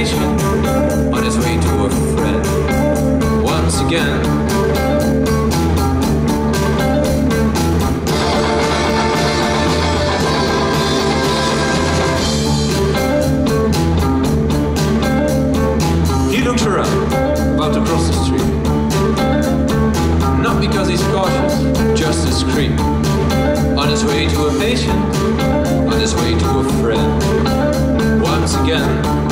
patient, on his way to a friend. Once again. About to cross the street. Not because he's cautious, just discreet. On his way to a patient, on his way to a friend. Once again.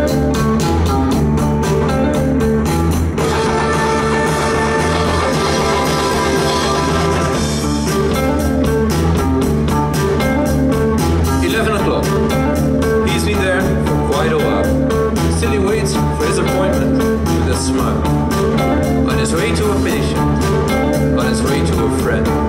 11 o'clock. He's been there for quite a while. Still he waits for his appointment with a smile. On his way to a patient, on his way to a friend.